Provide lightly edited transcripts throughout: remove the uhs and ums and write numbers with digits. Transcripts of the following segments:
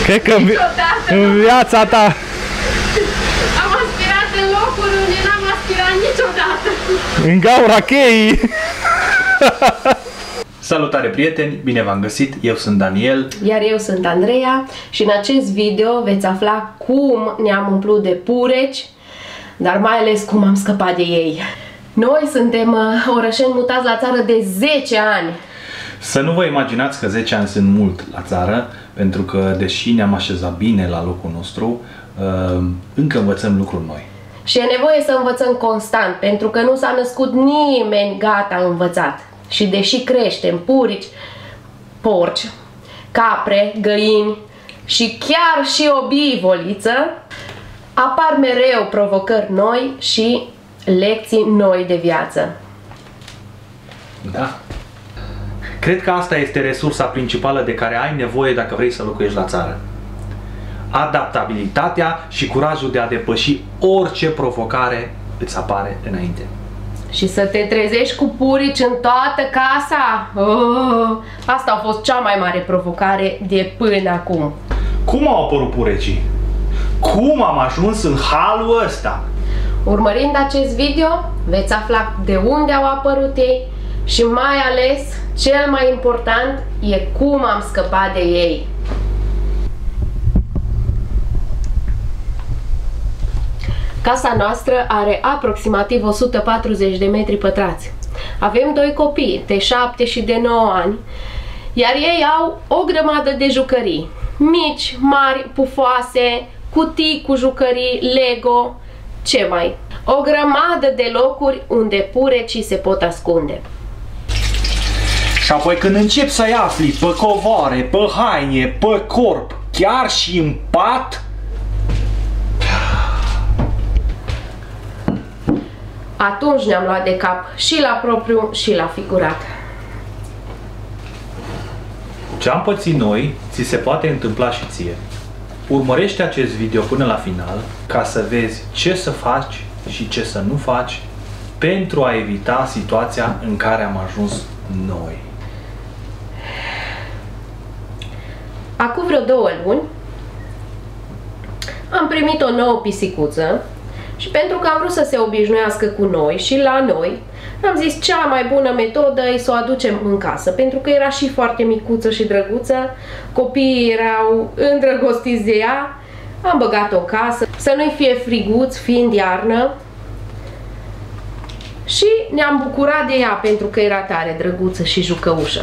Cred că în viața ta. Am aspirat în locuri unde n-am aspirat niciodată. În gaura cheii. Salutare prieteni, bine v-am găsit, eu sunt Daniel. Iar eu sunt Andreea și în acest video veți afla cum ne-am umplut de pureci, dar mai ales cum am scăpat de ei. Noi suntem orășeni mutați la țară de 10 ani. Să nu vă imaginați că 10 ani sunt mult la țară, pentru că deși ne-am așezat bine la locul nostru, încă învățăm lucruri noi. Și e nevoie să învățăm constant, pentru că nu s-a născut nimeni gata învățat. Și deși creștem purici, porci, capre, găini și chiar și o bivoliță, apar mereu provocări noi și lecții noi de viață. Da. Cred că asta este resursa principală de care ai nevoie dacă vrei să locuiești la țară. Adaptabilitatea și curajul de a depăși orice provocare îți apare înainte. Și să te trezești cu purici în toată casa. Asta a fost cea mai mare provocare de până acum. Cum au apărut purecii? Cum am ajuns în halul ăsta? Urmărind acest video, veți afla de unde au apărut ei și mai ales, cel mai important, e cum am scăpat de ei. Casa noastră are aproximativ 140 de metri pătrați. Avem 2 copii, de 7 și de 9 ani, iar ei au o grămadă de jucării. Mici, mari, pufoase, cutii cu jucării, Lego, ce mai? O grămadă de locuri unde purecii se pot ascunde. Și apoi când începi să-i afli pe covoare, pe haine, pe corp, chiar și în pat, atunci ne-am luat de cap și la propriu și la figurat. ce am pățit noi, ți se poate întâmpla și ție. Urmărește acest video până la final ca să vezi ce să faci și ce să nu faci pentru a evita situația în care am ajuns noi. Acum vreo 2 luni am primit o nouă pisicuță și pentru că am vrut să se obișnuiască cu noi și la noi, am zis cea mai bună metodă e să o aducem în casă, pentru că era și foarte micuță și drăguță, copiii erau îndrăgostiți de ea, am băgat-o în casă, să nu-i fie friguț, fiind iarnă, și ne-am bucurat de ea pentru că era tare drăguță și jucăușă.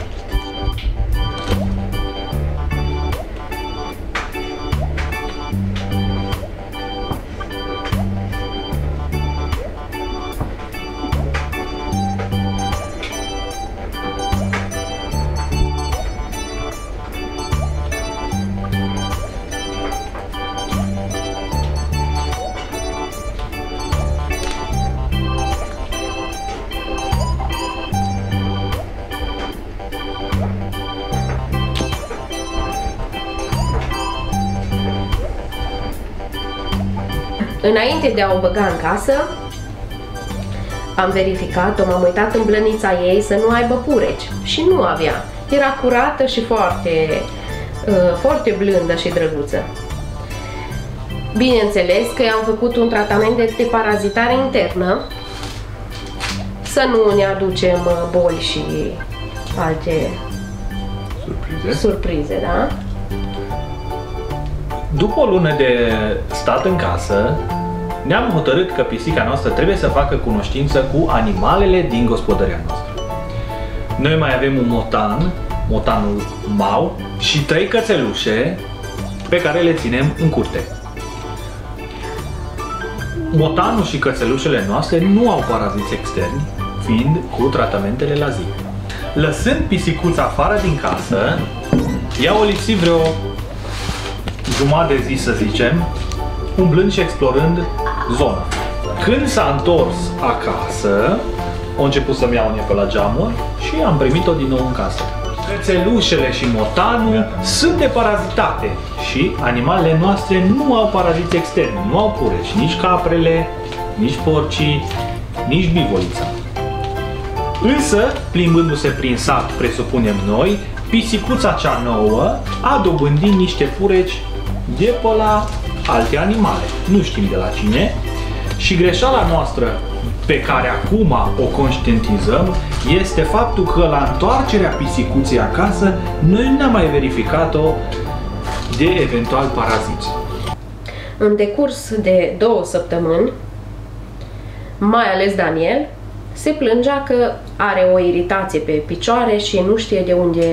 Înainte de a o băga în casă, am verificat-o, m-am uitat în blănița ei să nu aibă pureci și nu avea. Era curată și foarte blândă și drăguță. Bineînțeles că i-am făcut un tratament de deparazitare internă, să nu ne aducem boli și alte surprize, da? După o lună de stat în casă, ne-am hotărât că pisica noastră trebuie să facă cunoștință cu animalele din gospodăria noastră. Noi mai avem un motan, motanul Mau, și 3 cățelușe pe care le ținem în curte. Motanul și cățelușele noastre nu au paraziți externi, fiind cu tratamentele la zi. Lăsând pisicuța afară din casă, ea o lipsi vreo jumătate de zi, să zicem, umblând și explorând zona. Când s-a întors acasă, a început să-mi iau pe la geamuri și am primit-o din nou în casă. Cățelușele și motanul sunt deparazitate și animalele noastre nu au paraziți externi, nu au pureci, nici caprele, nici porcii, nici bivolița. Însă, plimbându-se prin sat, presupunem noi, pisicuța cea nouă a dobândit niște pureci de pe la alte animale. Nu știm de la cine. Și greșeala noastră pe care acum o conștientizăm este faptul că la întoarcerea pisicuței acasă noi nu ne-am mai verificat-o de eventual paraziți. În decurs de 2 săptămâni, mai ales Daniel, se plângea că are o iritație pe picioare și nu știe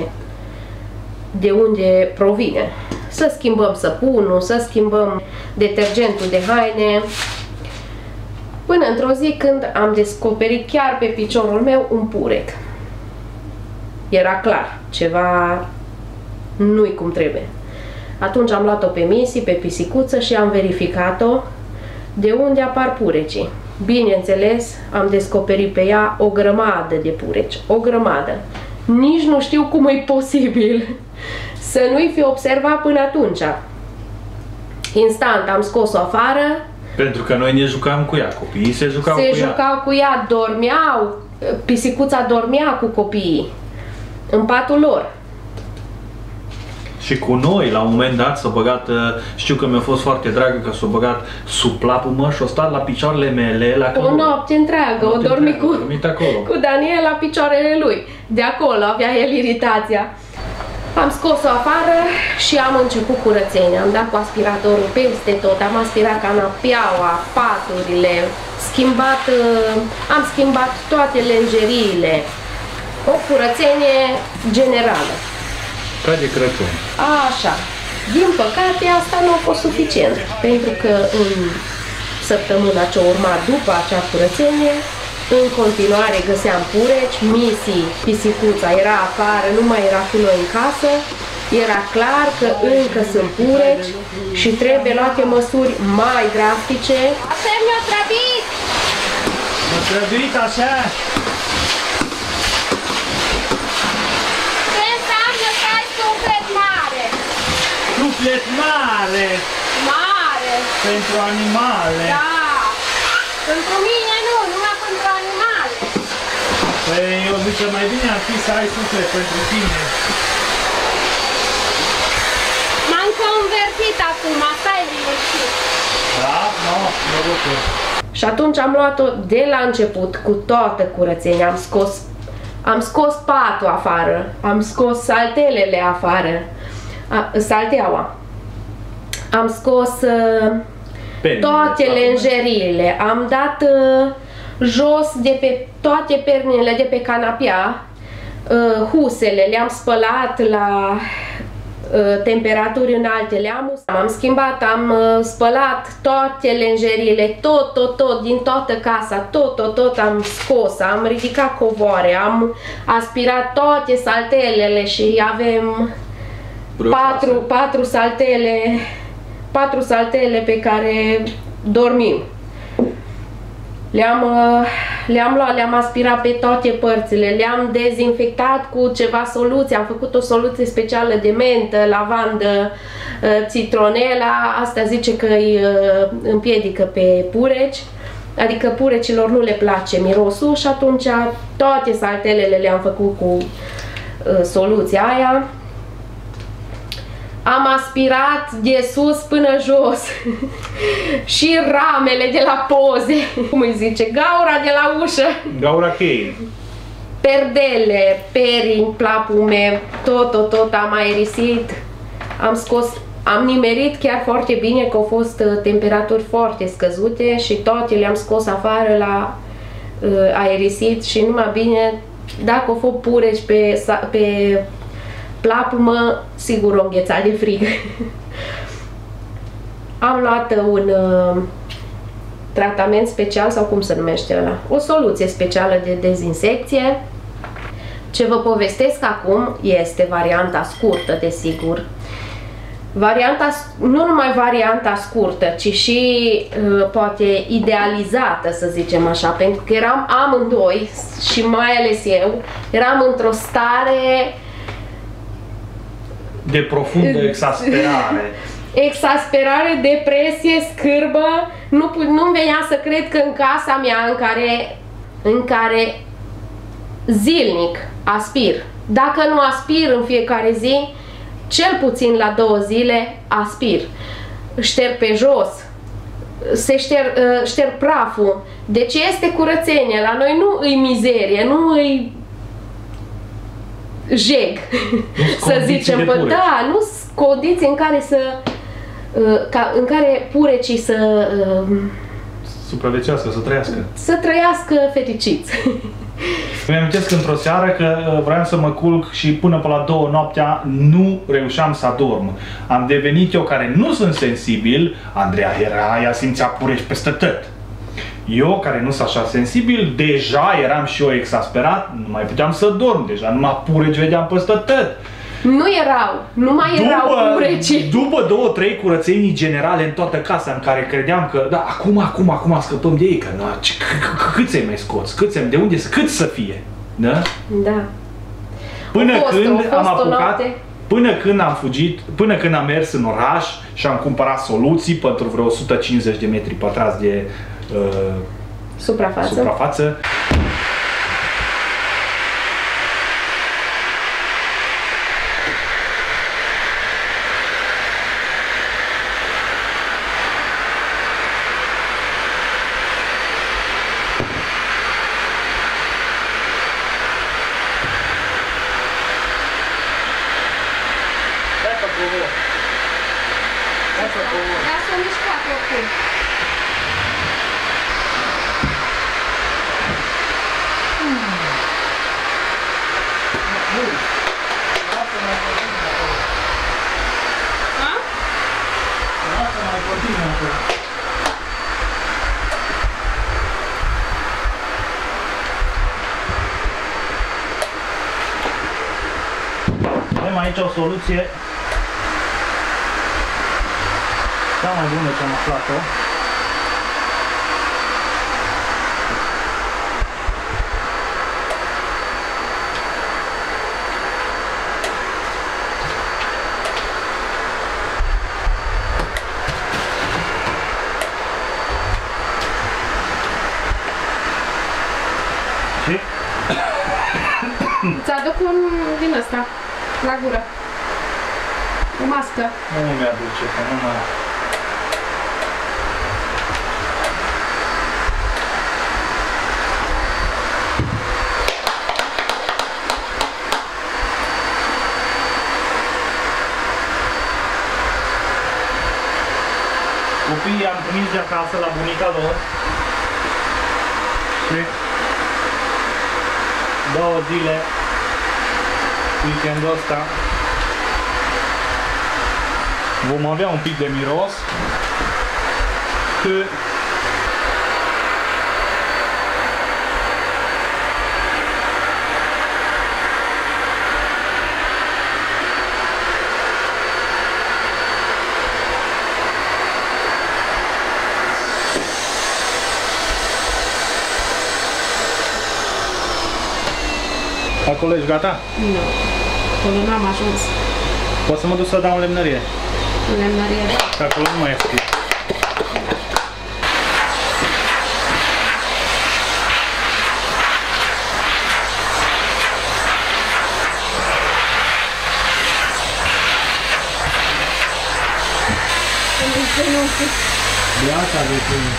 de unde provine. Să schimbăm săpunul, să schimbăm detergentul de haine. Până într-o zi când am descoperit chiar pe piciorul meu un purec. Era clar, ceva nu-i cum trebuie. Atunci am luat-o pe Missy, pe pisicuță și am verificat-o de unde apar purecii. Bineînțeles, am descoperit pe ea o grămadă de pureci, o grămadă. Nici nu știu cum e posibil să nu-i fi observat până atunci. Instant am scos-o afară. Pentru că noi ne jucam cu ea, copiii se jucau cu ea. Se jucau cu ea, dormeau, pisicuța dormea cu copiii în patul lor. Și cu noi, la un moment dat, s-a băgat, știu că mi-a fost foarte dragă că s-a băgat sub plapumă și a stat la picioarele mele. O noapte întreagă, o dormi cu Daniel la picioarele lui. De acolo avea el iritația. Am scos-o afară și am început curățenia. Am dat cu aspiratorul peste tot, am aspirat canapeaua, paturile, am schimbat toate lenjeriile. O curățenie generală. Ca de Crăciun. Așa. Din păcate, asta nu a fost suficient, pentru că în săptămâna ce urma după acea curățenie, în continuare găseam pureci, Missy, pisicuța, era afară, nu mai era cu noi în casă, era clar că încă sunt pureci și trebuie luate măsuri mai drastice. Așa mi-a trebuit! M-a trebuit așa! Ce înseamnă să ai suflet mare? Suflet mare! Mare! Pentru animale! Da! Pentru mine nu, numai pentru animale. Păi eu zic că mai bine ar fi să ai suflet pentru tine. M-am convertit acum, asta e liniștit. Da? No, mă bucur. Și atunci am luat-o de la început cu toată curățenia, am scos patul afară, am scos saltelele afară, salteaua, am scos toate lenjeriile, am dat jos de pe toate pernile de pe canapea, husele, le-am spălat la temperaturi înalte, am schimbat, am spălat toate lenjeriile, tot, din toată casa, tot am scos, am ridicat covoare, am aspirat toate saltelele și avem patru saltele pe care dormim. Le-am luat, le-am aspirat pe toate părțile, le-am dezinfectat cu ceva soluție, am făcut o soluție specială de mentă, lavandă, citronela, asta zice că îi împiedică pe pureci, adică purecilor nu le place mirosul și atunci toate saltelele le-am făcut cu soluția aia. Am aspirat de sus până jos și ramele de la poze, cum îi zice, gaura de la ușă, Gaura cheie. perdele, perini, plapume, tot am aerisit, am scos, am nimerit chiar foarte bine că au fost temperaturi foarte scăzute și toate le-am scos afară la aerisit și numai bine, dacă au fost pureci pe plapumă, sigur o îngheța de frig. Am luat un tratament special, sau cum se numește ăla, o soluție specială de dezinsecție. Ce vă povestesc acum este varianta scurtă, desigur. Nu numai varianta scurtă, ci și poate idealizată, să zicem așa, pentru că eram amândoi și mai ales eu, eram într-o stare de profundă exasperare. Exasperare, depresie, scârbă. Nu venea să cred că în casa mea în care zilnic aspir. Dacă nu aspir în fiecare zi, cel puțin la 2 zile aspir. Șterg pe jos, șterg praful. Deci este curățenie. La noi nu îi mizerie, nu îi jeg, să zicem. Da, nu sunt condiții în care în care purecii să supraviețuiască, să trăiască fericiți. Îmi amintesc într-o seară că vreau să mă culc și până pe la 2 noaptea nu reușeam să adorm. Am devenit eu, care nu sunt sensibil, Andreea era, ea simțea pureș peste tot. Eu, care nu sunt așa sensibil, deja eram și eu exasperat, nu mai puteam să dorm, deja numai pureci vedeam peste tot. Nu mai erau pureci. După 2-3 curățenii generale în toată casa, în care credeam că da, acum scăpăm de ei, că cât să-i mai scoți, cât să fie, da? Da. Până când am fugit, până când am mers în oraș și am cumpărat soluții pentru vreo 150 de metri pătrați de suprafață. Lasă-o mișcat oricum. Avem aici o soluție cea mai bună ce am aflat-o. Și? Îți aduc un din ăsta, la gură. O mască. Nu mi-aduce, că nu mai... Copiii am trimis de acasă la bunica lor și 2 zile weekendul ăsta vom avea un pic de miros că acolo ești gata? Nu. Acolo n-am ajuns. Poți să mă duc să dau în lemnărie? În lemnărie. Că acolo nu mai e scris. Viața de tine.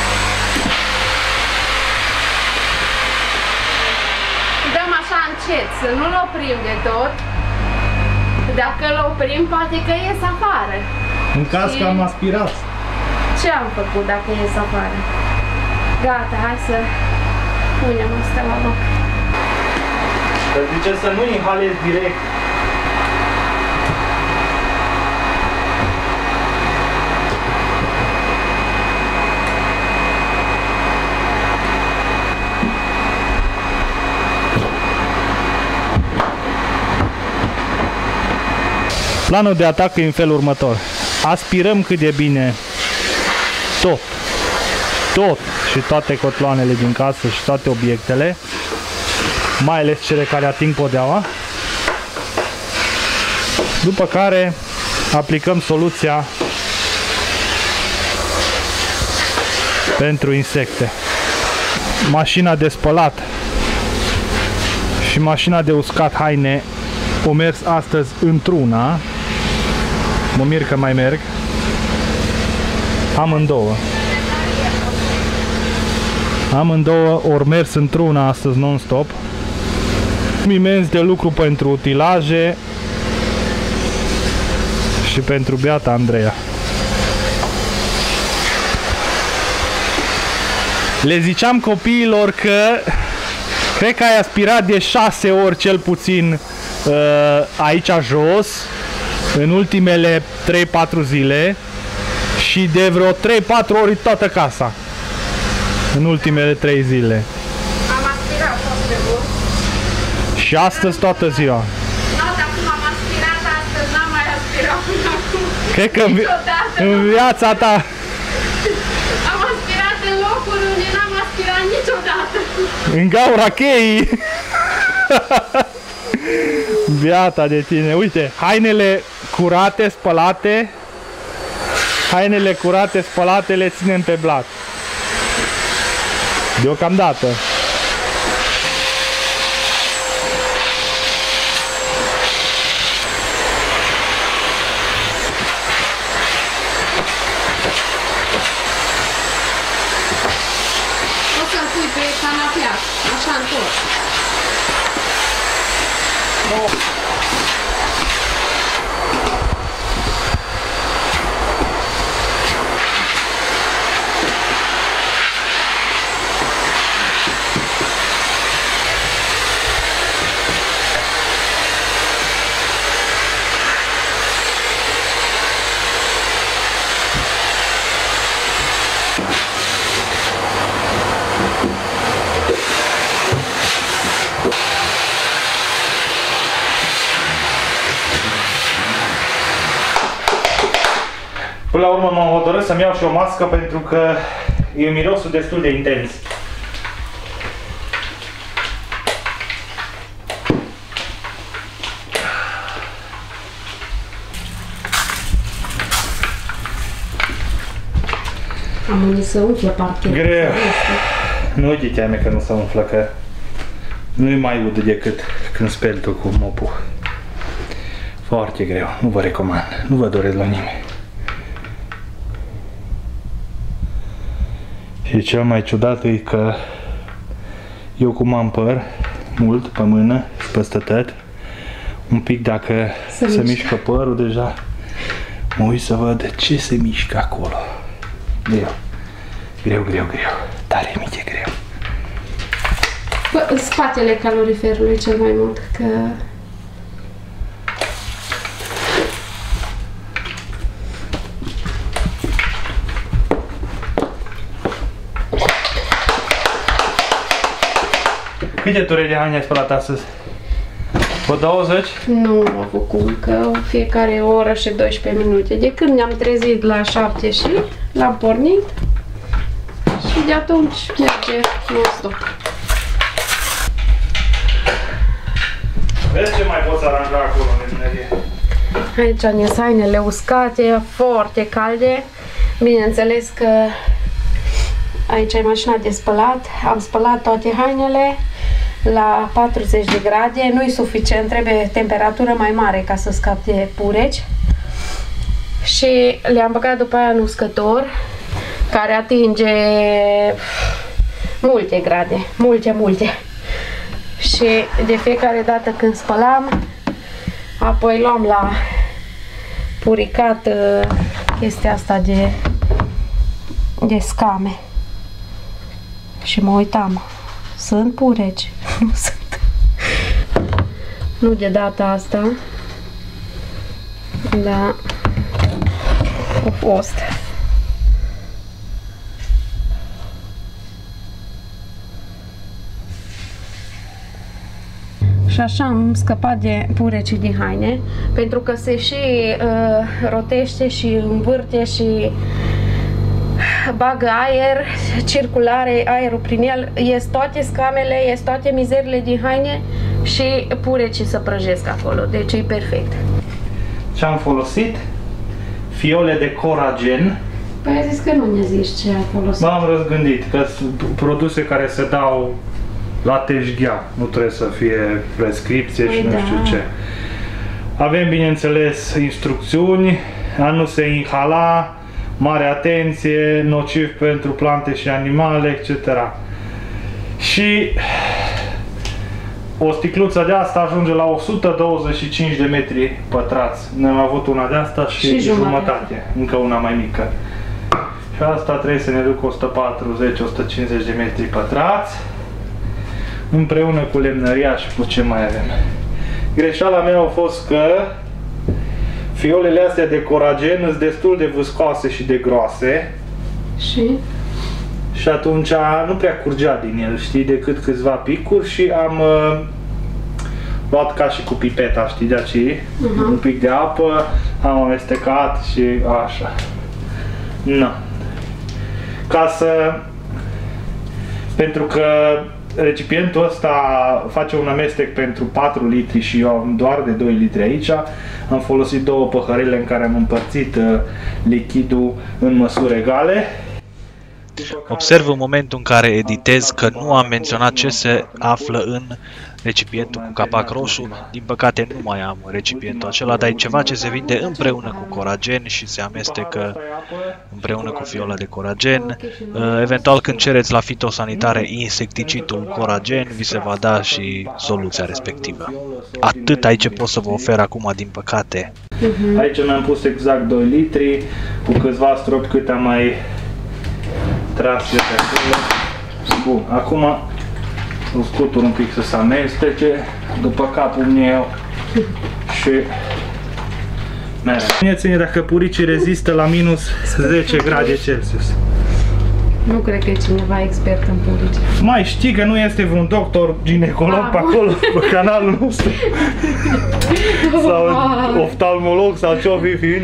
Dăm așa încet, să nu-l oprim de tot. Dacă îl oprim, poate că ies afară. În caz că am aspirat. Ce am făcut dacă ies afară? Gata, hai să punem asta la loc. Să zice să nu inhalezi direct. Planul de atac e în felul următor. Aspirăm cât de bine tot și toate cotloanele din casă și toate obiectele, mai ales cele care ating podeaua. După care aplicăm soluția pentru insecte. Mașina de spălat Și mașina de uscat haine o mers astăzi într-una. Mă mir că mai merg. Amândouă. Amândouă ori mers într-una astăzi non-stop. Imens de lucru pentru utilaje și pentru beata Andreea. Le ziceam copiilor că cred că ai aspirat de 6 ori cel puțin aici jos în ultimele 3-4 zile și de vreo 3-4 ori toată casa în ultimele 3 zile. Am aspirat foarte mult. Și astăzi toată ziua. Nu, dar cum am aspirat astăzi, n-am mai aspirat până acum. Cred că în viața ta Am aspirat în locuri unde n-am aspirat niciodată. în gaura cheii. Beata de tine. Uite, hainele curate, spălate. Hainele curate, spălate, le ținem pe blat. Deocamdată. O să-l pui pe canapea, așa întors. Până la urmă m-am hotărât să-mi iau și o mască pentru că e mirosul destul de intens. Am unii să umfle parchetul. Greu. Nu te teame că nu se umflă, că nu-i mai ud decât când speli tu cu mopul. Foarte greu, nu vă recomand, nu vă doresc la nimeni. Și cel mai ciudat e că eu cum am păr mult pe mână și peste tot, un pic dacă se mișcă părul deja, mă uit să văd ce se mișcă acolo. Greu, tare mic, e greu. Bă, spatele caloriferului cel mai mult, că... Câte ture de haine ai spălat astăzi? Pe 20? Nu am avut cum, că fiecare oră și 12 minute. De când ne-am trezit la 7 și l-am pornit și de atunci merge non-stop. Vezi ce mai poți aranja acolo, nebunerie? Aici ne-s hainele uscate, foarte calde. Bineînțeles că aici e mașina de spălat. Am spălat toate hainele la 40 de grade. Nu e suficient, trebuie temperatură mai mare ca să scap de pureci. Și le-am băgat după aia în uscător, care atinge multe grade, multe. Și de fiecare dată când spălam, apoi luam la puricat chestia asta de scame. Și mă uitam, sunt pureci? Nu sunt. Nu de data asta, dar au fost. Și așa am scăpat de purecii din haine, pentru că se și rotește și învârte și bagă aer, circulare, aerul prin el, ies toate scamele, ies toate mizerile din haine și purecii se prăjesc acolo, deci e perfect. Ce am folosit? Fiole de Coragen. Păi ai zis că nu ne zici ce ai folosit. M-am răzgândit că sunt produse care se dau la teșghea, nu trebuie să fie prescripție și nu știu ce. Avem, bineînțeles, instrucțiuni, a nu se inhala, mare atenție, nociv pentru plante și animale, etc. Și o sticluță de asta ajunge la 125 de metri pătrați. Noi am avut una de asta și jumătate, încă una mai mică. Și asta trebuie să ne ducă 140-150 de metri pătrați, împreună cu lemnăria și cu ce mai avem. Greșeala mea a fost că fiolele astea de coragen sunt destul de viscoase și de groase. Și atunci nu prea curgea din el, știi, decât câțiva picuri și am luat ca și cu pipeta, știi, de aici, un pic de apă, am amestecat și așa. Pentru că recipientul ăsta face un amestec pentru 4 litri și eu am doar de 2 litri aici. Am folosit 2 păhărele în care am împărțit lichidul în măsuri egale. Observ în momentul în care editez că nu am menționat ce se află în recipientul cu capac roșu. Din păcate nu mai am recipientul acela, dar e ceva ce se vinde împreună cu coragen și se amestecă împreună cu fiola de coragen. Eventual când cereți la fitosanitare insecticidul coragen, vi se va da și soluția respectivă. Atât aici pot să vă ofer acum, din păcate. Aici mi-am pus exact 2 litri, cu câțiva stropi cât am mai tras eu pe acolo. Bun, acum îl scutur un pic să se amestece după capul meu și mereu. Spuneți-ne dacă puricii rezistă la minus 10 grade Celsius. Nu cred că e cineva expert în purici. Mai știi că nu este vreun doctor ginecolog pe acolo, pe canalul nostru? Sau oftalmolog sau ce-o fi fiind?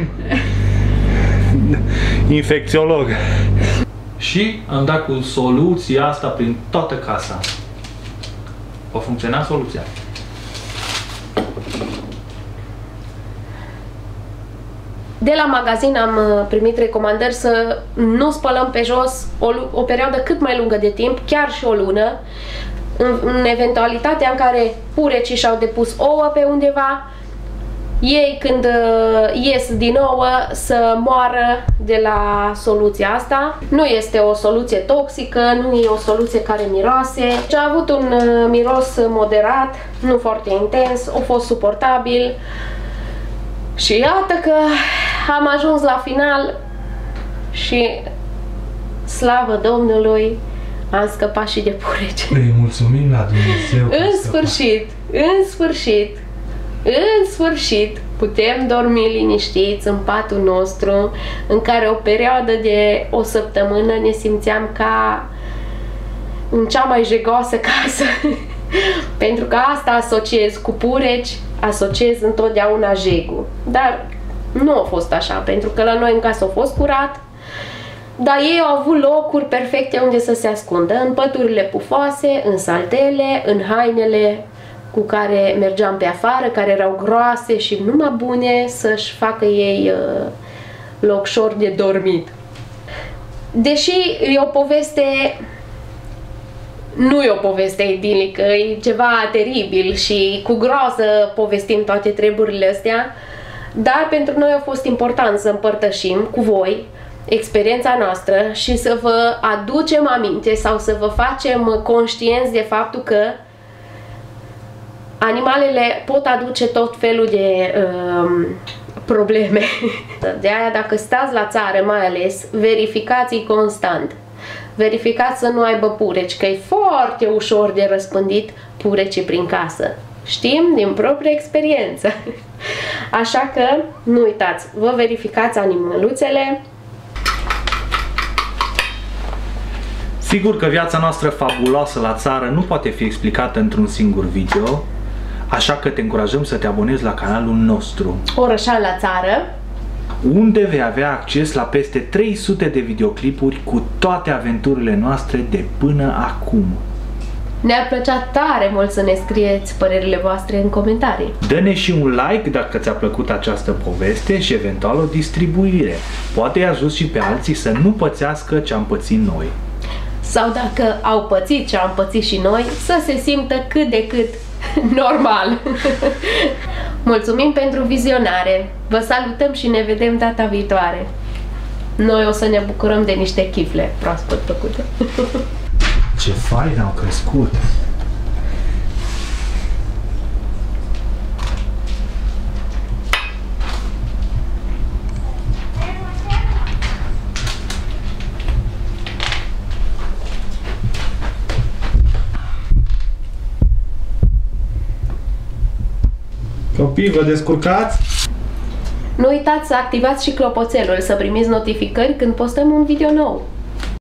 Infecțiolog. Și am dat cu soluția asta prin toată casa. Va funcționa soluția. De la magazin am primit recomandări să nu spălăm pe jos o perioadă cât mai lungă de timp, chiar și o lună, în eventualitatea în care purecii și-au depus ouă pe undeva, ei când ies din ouă să moară de la soluția asta. Nu este o soluție toxică, nu e o soluție care miroase. A avut un miros moderat, nu foarte intens, a fost suportabil. Și iată că am ajuns la final și slavă Domnului, am scăpat și de pureci. Îi mulțumim la Dumnezeu. În sfârșit putem dormi liniștiți în patul nostru, în care o perioadă de o săptămână ne simțeam ca în cea mai jegoasă casă. Pentru că asta asociez cu pureci, asociez întotdeauna jegul. Dar nu a fost așa, pentru că la noi în casă a fost curat, dar ei au avut locuri perfecte unde să se ascundă, în păturile pufoase, în saltele, în hainele cu care mergeam pe afară, care erau groase și numai bune să-și facă ei locșor de dormit. Deși e o poveste, nu e o poveste idilică, e ceva teribil și cu groază povestim toate treburile astea, dar pentru noi a fost important să împărtășim cu voi experiența noastră și să vă aducem aminte sau să vă facem conștienți de faptul că animalele pot aduce tot felul de probleme. De aia, dacă stați la țară mai ales, verificați-i constant. Verificați să nu aibă pureci, că e foarte ușor de răspândit purecii prin casă. Știm din proprie experiență. Așa că nu uitați, vă verificați animăluțele. Sigur că viața noastră fabuloasă la țară nu poate fi explicată într-un singur video, așa că te încurajăm să te abonezi la canalul nostru Orășan la țară, unde vei avea acces la peste 300 de videoclipuri cu toate aventurile noastre de până acum. Ne-ar plăcea tare mult să ne scrieți părerile voastre în comentarii. Dă-ne și un like dacă ți-a plăcut această poveste și eventual o distribuire. Poate îi ajut și pe alții să nu pățească ce am pățit noi. sau dacă au pățit ce am pățit și noi, să se simtă cât de cât normal. Mulțumim pentru vizionare, vă salutăm și ne vedem data viitoare. Noi o să ne bucurăm de niște chifle proaspăt făcute. Ce fain au crescut! Copii, vă descurcați? Nu uitați să activați și clopoțelul să primiți notificări când postăm un video nou.